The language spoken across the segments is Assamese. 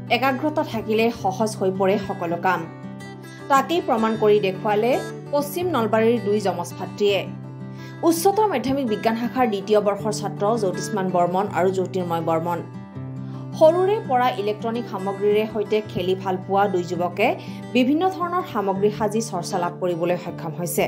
একাগ্ৰতা থাকিলে সহজ হৈ পৰে সকলো কাম তাকেই প্ৰমাণ কৰি দেখুৱালে পশ্চিম নলবাৰীৰ দুই যমজ ভাতৃয়ে উচ্চতৰ মাধ্যমিক বিজ্ঞান শাখাৰ দ্বিতীয় বৰ্ষৰ ছাত্ৰ জ্যোতিষ্মান বৰ্মন আৰু জ্যোতিৰ্ময় বৰ্মন সৰুৰে পৰা ইলেক্ট্ৰনিক সামগ্ৰীৰে সৈতে খেলি ভাল পোৱা দুই যুৱকে বিভিন্ন ধৰণৰ সামগ্ৰী সাজি চৰ্চা লাভ কৰিবলৈ সক্ষম হৈছে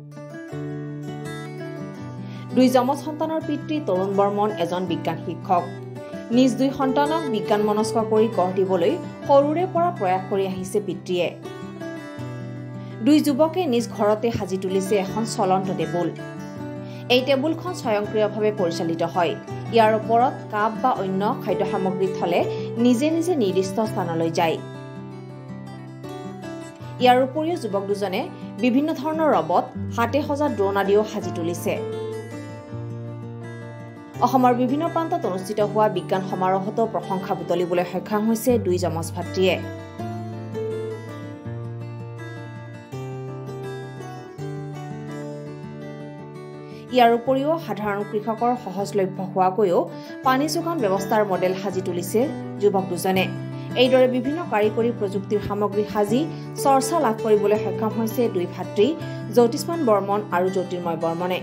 দুই যমজ সন্তানৰ পিতৃ তৰুণ বৰ্মন এজন বিজ্ঞান শিক্ষক নিজ দুই সন্তানক বিজ্ঞান মনস্ক কৰি গঢ় দিবলৈ সৰুৰে পৰা প্ৰয়াস কৰি আহিছে পিতৃয়ে দুই যুৱকে নিজ ঘৰতে সাজি তুলিছে এখন চলন্ত টেবুল এই টেবুলখন স্বয়ংক্ৰিয়ভাৱে পৰিচালিত হয় ইয়াৰ ওপৰত কাপ বা অন্য খাদ্য সামগ্ৰী থলে নিজে নিজে নিৰ্দিষ্ট স্থানলৈ যায় ইয়াৰ উপৰিও যুৱক দুজনে বিভিন্ন ধৰণৰ ৰবট হাতে সজা ড্ৰোন আদিও সাজি তুলিছে অসমৰ বিভিন্ন প্ৰান্তত অনুষ্ঠিত হোৱা বিজ্ঞান সমাৰোহতো প্ৰশংসা বুটলিবলৈ সক্ষম হৈছে দুই যমজ ভাতৃয়ে ইয়াৰ উপৰিও সাধাৰণ কৃষকৰ সহজলভ্য হোৱাকৈও পানী যোগান ব্যৱস্থাৰ মডেল সাজি তুলিছে যুৱক দুজনে এইদৰে বিভিন্ন কাৰিকৰী প্ৰযুক্তিৰ সামগ্ৰী সাজি চৰ্চা লাভ কৰিবলৈ সক্ষম হৈছে দুই ভাতৃ জ্যোতিষ্মান বৰ্মন আৰু জ্যোতিৰ্ময় বৰ্মনে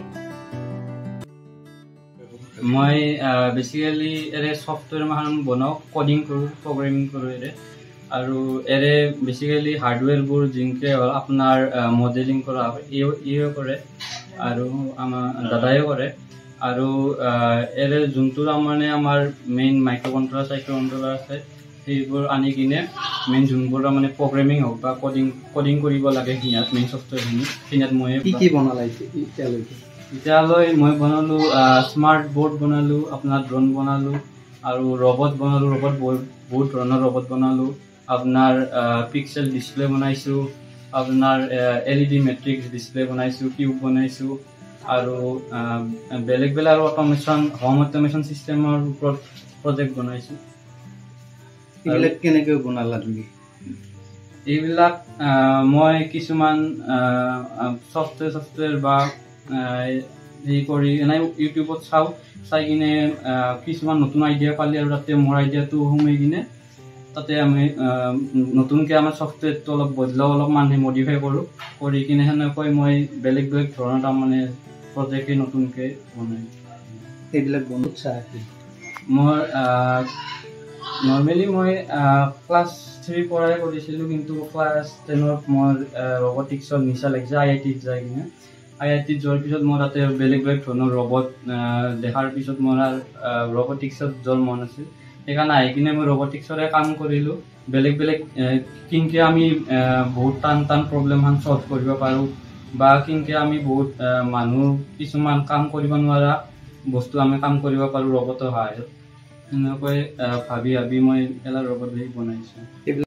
মই বেসিক্যালি এৰে সফটওয়্যাৰ মাহন বনাও কোডিং কৰো প্রোগ্রামিং কৰো এৰে আৰু এৰে বেসিক্যালি হার্ডওয়্যাৰবোৰ জিনকে আপোনাৰ মডেলিং কৰা ইও কৰে আৰু আমাৰ দাদায়ও কৰে আৰু এৰে যোনটো মানে আমাৰ মেইন মাইক্ৰোকন্ট্ৰোলাৰ সাইক্ৰোকন্ট্ৰোলাৰ আছে সেইবোৰ আনি কিনে মেইন যোনবোৰ মানে প্ৰগ্ৰামিং হওক বা কোডিং কৰিব লাগে হিয়াত মেইন সফটওয়্যাৰখিনি মই কি বনালাইছে এতিয়ালৈ মই বনালো স্মাৰ্ট বোৰ্ড বনালো আপোনাৰ ড্ৰোন বনালো আৰু ৰবট বনালো বহুত ধৰণৰ ৰবট বনালো আপোনাৰ পিক্সেল ডিসপ্লে বনাইছো আপোনাৰ এলইডি ম্যাট্ৰিক্স ডিসপ্লে বনাইছো কিউব বনাইছো আৰু বেলেগ বেলেগ অটোমেশন হোম অটোমেশন সিস্টেমৰ ওপৰত প্ৰজেক্ট বনাইছো এইবিলাক কেনেকৈ বনালা তুমি এইবিলাক মই কিছুমান সফটওয়্যাৰ বা এই কৰি এনে ইউটিউবত চাই কিনে কিছুমান নতুন আইডিয়া পালে আৰু তাতে মোৰ আইডিয়াটো সোমাই কিনে তাতে আমি নতুনকৈ আমাৰ সফটওয়্যাৰটো অলপ বদলাও অলপমান মডিফাই কৰি কিনে সেনেকৈ মই বেলেগ বেলেগ ধৰণৰ তাৰমানে প্ৰজেক্টে নতুনকৈ বনাই এইবিলাক বনোৱা চাই মোৰ নৰ্মেলি মই ক্লাছ 3 পৰাই কৰিছিলোঁ কিন্তু ক্লাছ 10ত মোৰ ৰবটিক্সৰ নিচা লাগিছে IITত যাই কিনে IITত যোৱাৰ পিছত মই তাতে বেলেগ বেলেগ ধৰণৰ ৰবট দেখাৰ পিছত মোৰ ৰবটিক্সত যোৱাৰ মন আছিল সেইকাৰণে আহি কিনে মই ৰবটিক্সৰে কাম কৰিলোঁ বেলেগ বেলেগ কিনকে আমি বহুত টান প্ৰব্লেম সলভ কৰিব পাৰোঁ বা কিনকে আমি বহুত মানুহ কিছুমান কাম কৰিব নোৱাৰা বস্তু আমি কাম কৰিব পাৰোঁ ৰবটৰ সহায়ত এনেকৈ ভাবি মই এটা ৰবট বনাইছোঁ